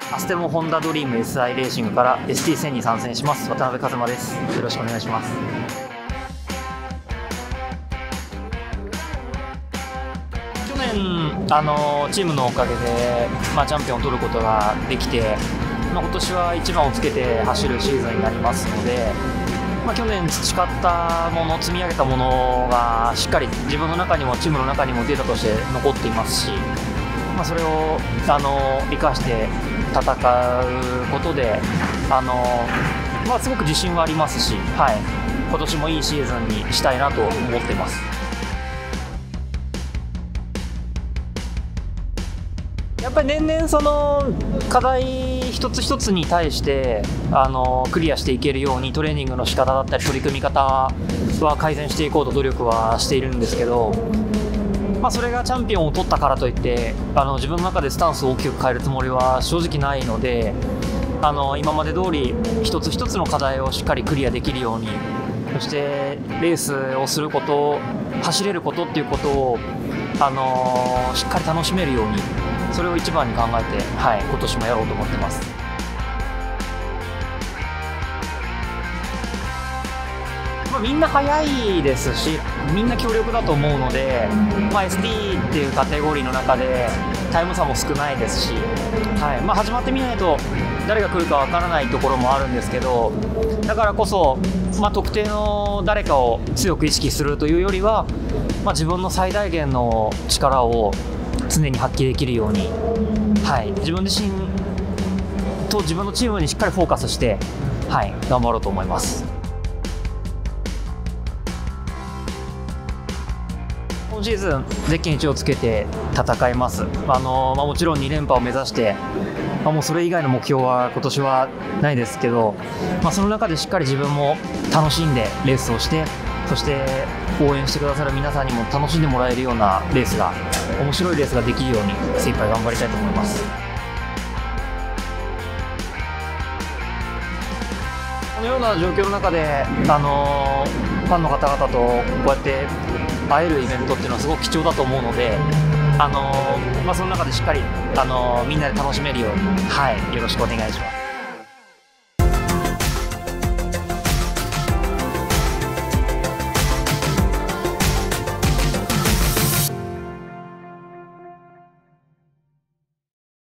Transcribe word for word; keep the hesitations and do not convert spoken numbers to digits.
アステモホンダドリーム エスアイ レーシングから エスティーせん に参戦します渡辺一馬です。よろしくお願いします。去年あのチームのおかげで、まあ、チャンピオンを取ることができて、まあ、今年はいちばんをつけて走るシーズンになりますので、まあ、去年培ったもの積み上げたものがしっかり自分の中にもチームの中にもデータとして残っていますし、まあ、それをあの生かして戦うことであの、まあ、すごく自信はありますし、はい、今年もいいシーズンにしたいなと思っています。やっぱり年々その課題一つ一つに対してあのクリアしていけるようにトレーニングの仕方だったり取り組み方は改善していこうと努力はしているんですけど、まあ、それがチャンピオンを取ったからといってあの自分の中でスタンスを大きく変えるつもりは正直ないので、あの今まで通り一つ一つの課題をしっかりクリアできるように、そしてレースをすること、走れることっていうことをあのしっかり楽しめるように、それを一番に考えて、はい、今年もやろうと思ってます。まあ、みんな速いですし、みんな強力だと思うので、まあ、エスティー っていうカテゴリーの中でタイム差も少ないですし、はい、まあ、始まってみないと誰が来るかわからないところもあるんですけど、だからこそ、まあ、特定の誰かを強く意識するというよりは、まあ、自分の最大限の力を常に発揮できるように、はい、自分自身と自分のチームにしっかりフォーカスして、はい、頑張ろうと思います。今シーズンゼッケンいちをつけて戦います。あのまあ、もちろんに連覇を目指して、まあ、もうそれ以外の目標は今年はないですけど、まあ、その中でしっかり自分も楽しんでレースをして、そして応援してくださる皆さんにも楽しんでもらえるようなレースが、面白いレースができるように精一杯頑張りたいと思います。このような状況の中で、あのファンの方々とこうやって会えるイベントっていうのはすごく貴重だと思うので、あのまあ、その中でしっかり、あのみんなで楽しめるように、はい、よろしくお願いします。